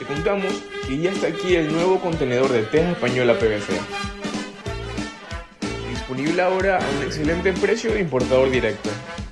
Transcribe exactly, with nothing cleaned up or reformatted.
contamos que ya está aquí el nuevo contenedor de teja española P V C. Disponible ahora a un excelente precio de importador directo.